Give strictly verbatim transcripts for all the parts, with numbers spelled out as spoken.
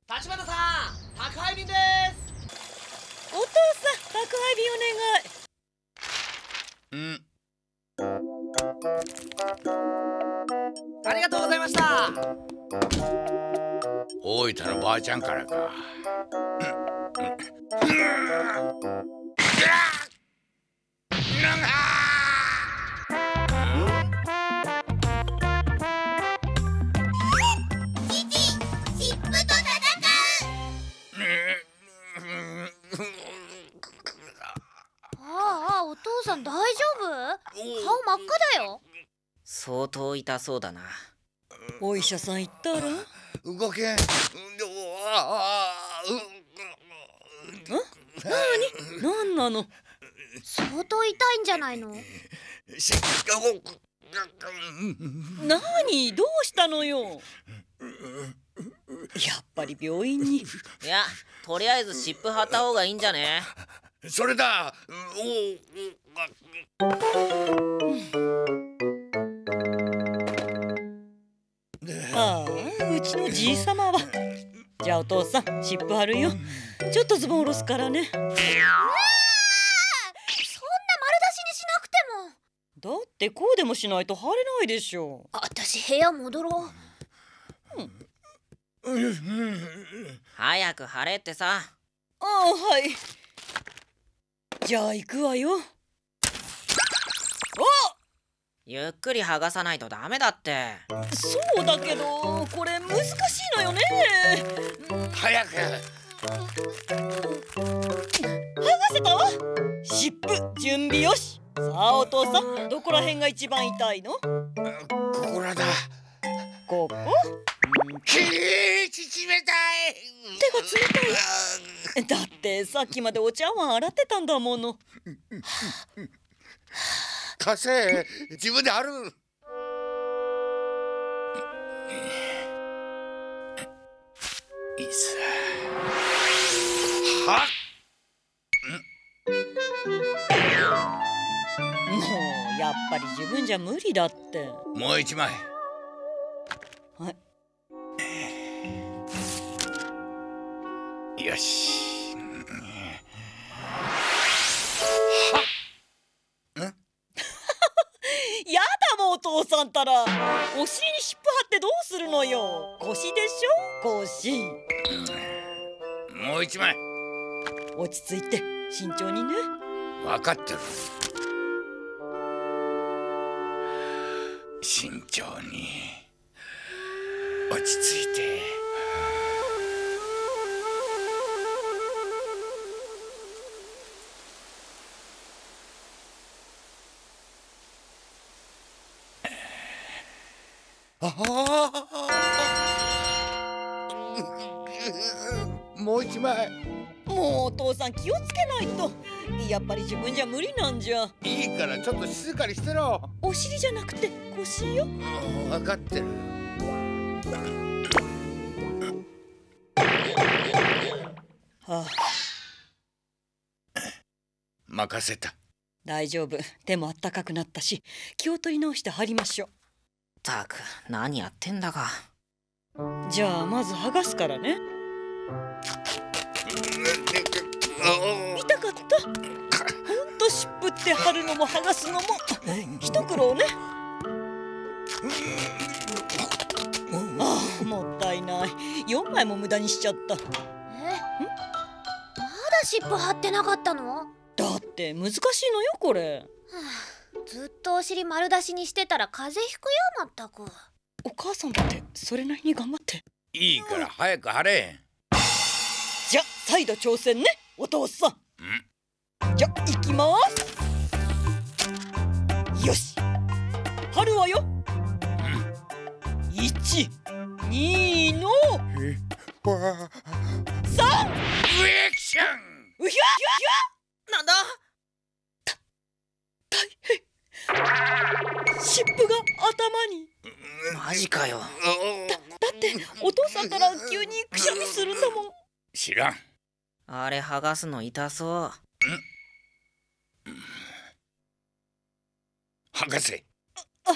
立花さん、宅配便です。 お父さん、宅配便お願い。 うん。ありがとうございました。 大分のばあちゃんからか。 ああ、お父さん大丈夫？顔真っ赤だよ。 相当痛そうだな。 お医者さん行ったら？ 動けん。 なに？なんなの？ 相当痛いんじゃないの？ なに？どうしたのよ？やっぱり病院に。 いや、とりあえず湿布貼った方がいいんじゃね？ それだ。 ああ、うちのじいさまは。じゃあお父さん、湿布貼るよ。ちょっとズボン下ろすからね。うわあ、そんな丸出しにしなくても。だってこうでもしないと貼れないでしょ。 あたし部屋戻ろう。 うん、早く貼れってさ。 ああ、はい。じゃあ行くわよ。お！ ゆっくり剥がさないとダメだって。 そうだけど、これ難しいのよね。 早く。 剥がせたわ。湿布準備よし。さあお父さん、どこら辺が一番痛いの？ ここらだ。 ここ？ きー、冷たい。 手が冷たい。だってさっきまでお茶碗洗ってたんだもの。 貸せ、自分である。いざ。はっ。 もうやっぱり自分じゃ無理だって。 もう一枚。 はい。 よし。 やだもんお父さんたら。お尻に湿布貼ってどうするのよ。腰でしょ、腰。 もう一枚。 落ち着いて慎重にね。 分かってる。慎重に落ち着いて。ああ、もう一枚。 もうお父さん気をつけないと。やっぱり自分じゃ無理なんじゃ。 いいからちょっと静かにしてろ。 お尻じゃなくて腰よ。 分かってる。 はあ、 任せた。 大丈夫。手もあったかくなったし、気を取り直して貼りましょう。 たく、何やってんだか。 じゃあまず剥がすからね。痛かった。ほんと湿布って貼るのも剥がすのも一苦労ね。ああ、もったいない。よんまいも無駄にしちゃった。え？ん？ まだ湿布貼ってなかったの？ だって難しいのよこれ。はあ、ずっとお尻丸出しにしてたら風邪ひくよ、まったく。 お母さんだってそれなりに頑張って。 いいから早く貼れ。 じゃ再度挑戦ね、お父さん。じゃ行きます。よし、貼るわよ。いち、にのさん。 ウエクション。 うひゃなんだ？ た大変。湿布が頭に。 マジかよ。だ、 だってお父さんから急にくしゃみするんだもん。 知らん。 あれ剥がすの痛そう。 剥がせ。 あ、はい。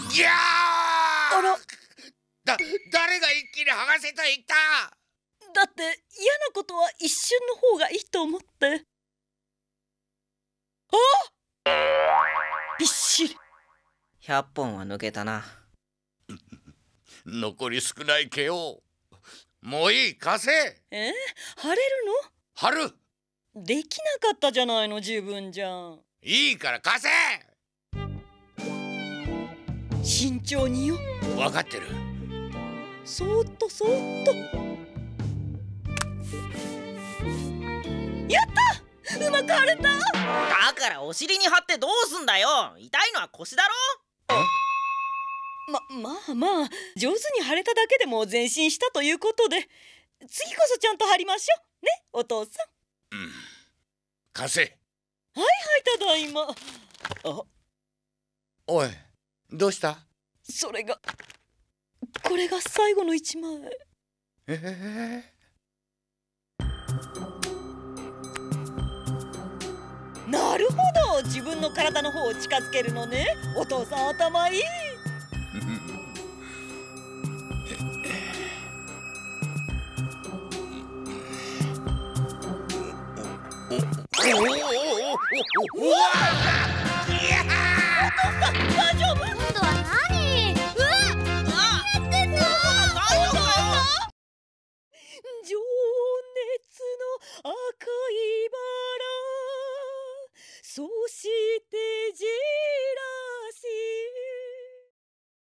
ぎゃー。 あら、 だ誰が一気に剥がせと言った。 だって嫌なことは一瞬の方がいいと思って。あ、びっしり。 ひゃっぽんは抜けたな。 残り少ない毛をもういい、貸せ。 えー、貼れる貼る。 の？できなかったじゃないの、十分じゃん。 いいから貸せ。 慎重によ。 分かってる。 そーっとそーっと。やった、うまく貼れた。 だからお尻に貼ってどうすんだよ。痛いのは腰だろ。 ま、まあまあ上手に貼れただけでも前進したということで、次こそちゃんと貼りましょうね、お父さん。 うん、貸せ。 はいはい、ただいま。あ、 おい、どうした。 それがこれが最後の一枚。 えー、 なるほど、自分の体の方を近づけるのね。お父さん頭いい。 おおおおおおおお。 大丈夫？ 今度は何？